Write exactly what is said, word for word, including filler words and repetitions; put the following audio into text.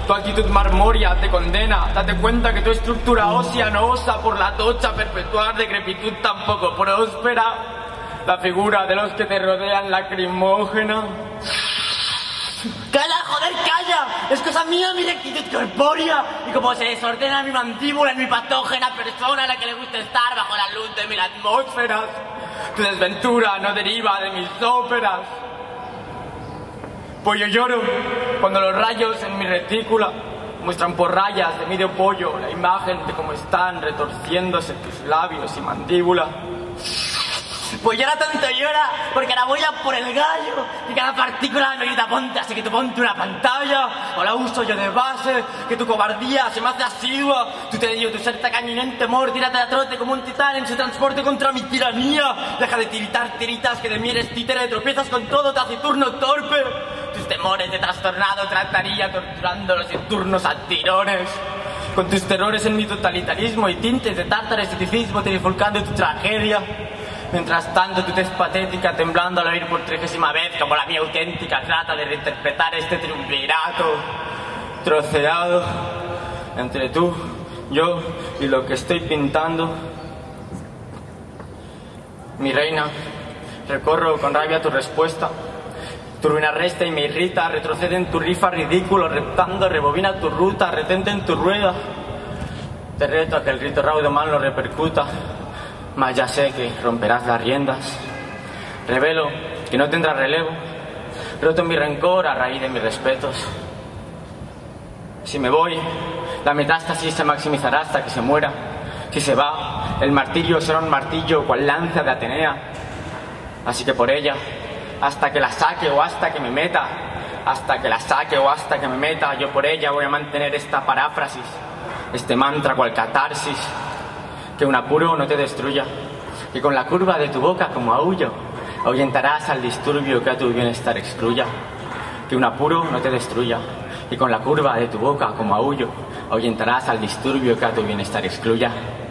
Tu actitud marmórea te condena. Date cuenta que tu estructura ósea no osa por la tocha perpetuar decrepitud tampoco próspera. La figura de los que te rodean lacrimógena. ¡Calla, joder, calla! Es cosa mía mi rectitud corpórea. Y como se desordena mi mandíbula en mi patógena persona a la que le gusta estar bajo la luz de mil atmósferas. Tu desventura no deriva de mis óperas. Pues yo lloro cuando los rayos en mi retícula muestran por rayas de medio pollo la imagen de cómo están retorciéndose tus labios y mandíbula. Pues llora tanto llora, porque ahora voy a por el gallo y cada partícula me grita ponte, así que tú ponte una pantalla, o la uso yo de base, que tu cobardía se me hace asidua, tu tedio, tu ser tacaño y no en temor, tírate a trote como un titán en su transporte contra mi tiranía, deja de tiritar tiritas que de mí eres títere, tropiezas con todo taciturno torpe, tus temores de trastornado trataría torturándolos en turnos a tirones. Con tus terrores en mi totalitarismo y tintes de tártaro-esteticismo trifulcando tu tragedia. Mientras tanto, tu tez patética, temblando al oír por trigésima vez, como la mía auténtica, trata de reinterpretar este triunvirato troceado entre tú, yo y lo que estoy pintando. Mi reina, recorro con rabia tu respuesta. Tu ruina resta y me irrita, retrocede en tu rifa ridículo, reptando, rebobina tu ruta, retente en tu rueda. Te reto a que el rito raudo mal lo repercuta. Mas ya sé que romperás las riendas. Revelo que no tendrás relevo. Roto mi rencor a raíz de mis respetos. Si me voy, la metástasis se maximizará hasta que se muera. Si se va, el martirio será un martillo cual lanza de Atenea. Así que por ella, hasta que la saque o hasta que me meta, hasta que la saque o hasta que me meta, yo por ella voy a mantener esta paráfrasis, este mantra cual catarsis. Que un apuro no te destruya, que con la curva de tu boca como aullo ahuyentarás al disturbio que a tu bienestar excluya. Que un apuro no te destruya, y con la curva de tu boca como aullo ahuyentarás al disturbio que a tu bienestar excluya.